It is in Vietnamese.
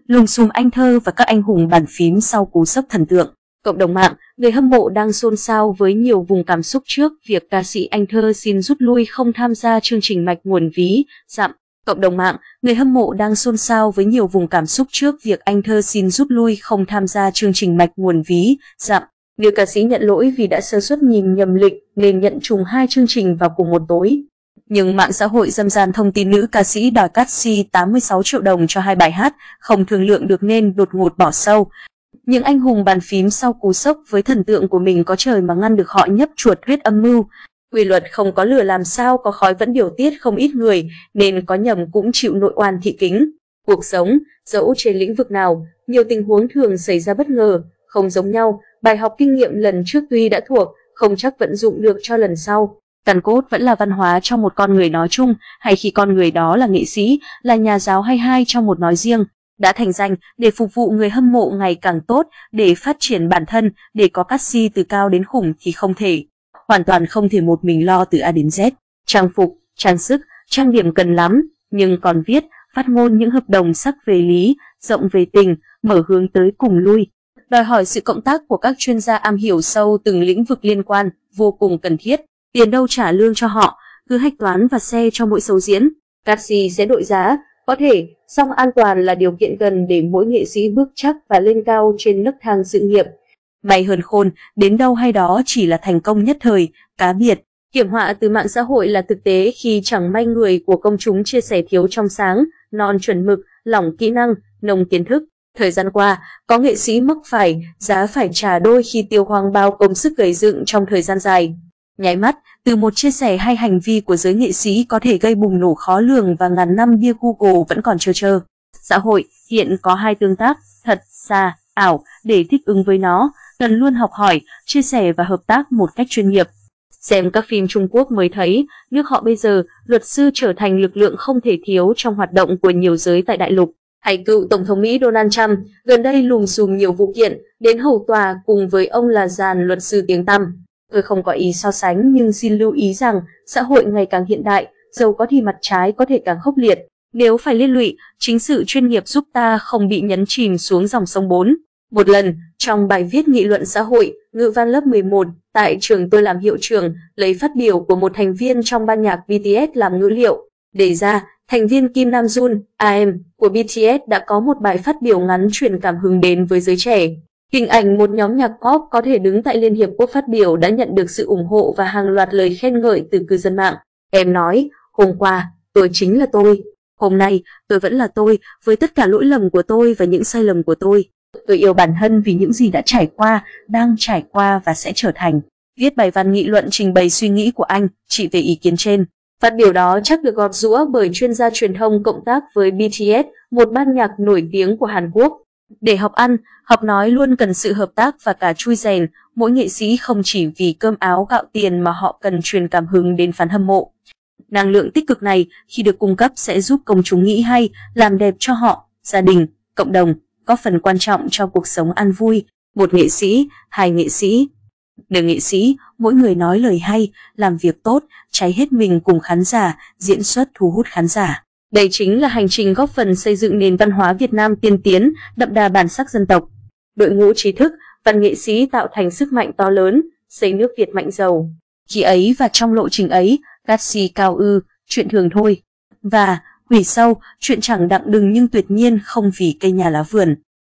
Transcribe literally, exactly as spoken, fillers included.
lùm xùm anh thơ và các anh hùng bàn phím sau cú sốc thần tượng. Cộng đồng mạng, người hâm mộ đang xôn xao với nhiều vùng cảm xúc trước việc ca sĩ Anh Thơ xin rút lui không tham gia chương trình Mạch Nguồn Ví Dặm. Cộng đồng mạng, người hâm mộ đang xôn xao với nhiều vùng cảm xúc trước việc Anh Thơ xin rút lui không tham gia chương trình Mạch Nguồn Ví Dặm. Nữ ca sĩ nhận lỗi vì đã sơ suất nhìn nhầm lịch nên nhận trùng hai chương trình vào cùng một tối. Nhưng mạng xã hội râm ran thông tin nữ ca sĩ đòi cắt xê tám mươi sáu triệu đồng cho hai bài hát không thương lượng được nên đột ngột bỏ show. Những anh hùng bàn phím sau cú sốc với thần tượng của mình có trời mà ngăn được họ nhấp chuột huyết âm mưu. Quy luật không có lửa làm sao có khói vẫn điều tiết không ít người, nên có nhầm cũng chịu nội oan thị kính. Cuộc sống, dẫu trên lĩnh vực nào, nhiều tình huống thường xảy ra bất ngờ, không giống nhau, bài học kinh nghiệm lần trước tuy đã thuộc, không chắc vận dụng được cho lần sau. Căn cốt vẫn là văn hóa trong một con người nói chung, hay khi con người đó là nghệ sĩ, là nhà giáo hay hai trong một nói riêng. Đã thành danh để phục vụ người hâm mộ ngày càng tốt, để phát triển bản thân, để có cát xê từ cao đến khủng thì không thể. Hoàn toàn không thể một mình lo từ A đến Z. Trang phục, trang sức, trang điểm cần lắm, nhưng còn viết, phát ngôn những hợp đồng sắc về lý, rộng về tình, mở hướng tới cùng lui. Đòi hỏi sự cộng tác của các chuyên gia am hiểu sâu từng lĩnh vực liên quan, vô cùng cần thiết. Tiền đâu trả lương cho họ, cứ hạch toán và xe cho mỗi show diễn. Cát xê sẽ đội giá, có thể, song an toàn là điều kiện cần để mỗi nghệ sĩ bước chắc và lên cao trên nấc thang sự nghiệp. May hơn khôn, đến đâu hay đó chỉ là thành công nhất thời, cá biệt. Hiểm họa từ mạng xã hội là thực tế khi chẳng may người của công chúng chia sẻ thiếu trong sáng, non chuẩn mực, lỏng kỹ năng, nông kiến thức. Thời gian qua, có nghệ sĩ mắc phải, giá phải trả đôi khi tiêu hoang bao công sức gầy dựng trong thời gian dài. Nháy mắt, từ một chia sẻ hay hành vi của giới nghệ sĩ có thể gây bùng nổ khó lường và ngàn năm bia Google vẫn còn trơ trơ. Xã hội hiện có hai tương tác, thật, xa, ảo, để thích ứng với nó, cần luôn học hỏi, chia sẻ và hợp tác một cách chuyên nghiệp. Xem các phim Trung Quốc mới thấy, nước họ bây giờ, luật sư trở thành lực lượng không thể thiếu trong hoạt động của nhiều giới tại đại lục. Hay cựu Tổng thống Mỹ Donald Trump, gần đây lùm xùm nhiều vụ kiện, đến hầu tòa cùng với ông là dàn luật sư tiếng tăm. Tôi không có ý so sánh nhưng xin lưu ý rằng xã hội ngày càng hiện đại, dầu có thì mặt trái có thể càng khốc liệt. Nếu phải liên lụy, chính sự chuyên nghiệp giúp ta không bị nhấn chìm xuống dòng sông bốn. Một lần, trong bài viết nghị luận xã hội, ngữ văn lớp mười một, tại trường tôi làm hiệu trưởng, lấy phát biểu của một thành viên trong ban nhạc bê tê ét làm ngữ liệu. Đề ra, thành viên Kim Nam Jun, a em, của bê tê ét đã có một bài phát biểu ngắn truyền cảm hứng đến với giới trẻ. Hình ảnh một nhóm nhạc pop có thể đứng tại Liên Hiệp Quốc phát biểu đã nhận được sự ủng hộ và hàng loạt lời khen ngợi từ cư dân mạng. Em nói, hôm qua, tôi chính là tôi. Hôm nay, tôi vẫn là tôi, với tất cả lỗi lầm của tôi và những sai lầm của tôi. Tôi yêu bản thân vì những gì đã trải qua, đang trải qua và sẽ trở thành. Viết bài văn nghị luận trình bày suy nghĩ của anh, chị về ý kiến trên. Phát biểu đó chắc được gọt giũa bởi chuyên gia truyền thông cộng tác với bê tê ét, một ban nhạc nổi tiếng của Hàn Quốc. Để học ăn, học nói luôn cần sự hợp tác và cả chui rèn, mỗi nghệ sĩ không chỉ vì cơm áo gạo tiền mà họ cần truyền cảm hứng đến fan hâm mộ. Năng lượng tích cực này khi được cung cấp sẽ giúp công chúng nghĩ hay, làm đẹp cho họ, gia đình, cộng đồng, có phần quan trọng cho cuộc sống an vui. Một nghệ sĩ, hai nghệ sĩ. Nửa nghệ sĩ, mỗi người nói lời hay, làm việc tốt, cháy hết mình cùng khán giả, diễn xuất thu hút khán giả. Đây chính là hành trình góp phần xây dựng nền văn hóa Việt Nam tiên tiến, đậm đà bản sắc dân tộc. Đội ngũ trí thức, văn nghệ sĩ tạo thành sức mạnh to lớn, xây nước Việt mạnh giàu. Khi ấy và trong lộ trình ấy, cát xê cao ư, chuyện thường thôi. Và, hủy sâu, chuyện chẳng đặng đừng nhưng tuyệt nhiên không vì cây nhà lá vườn.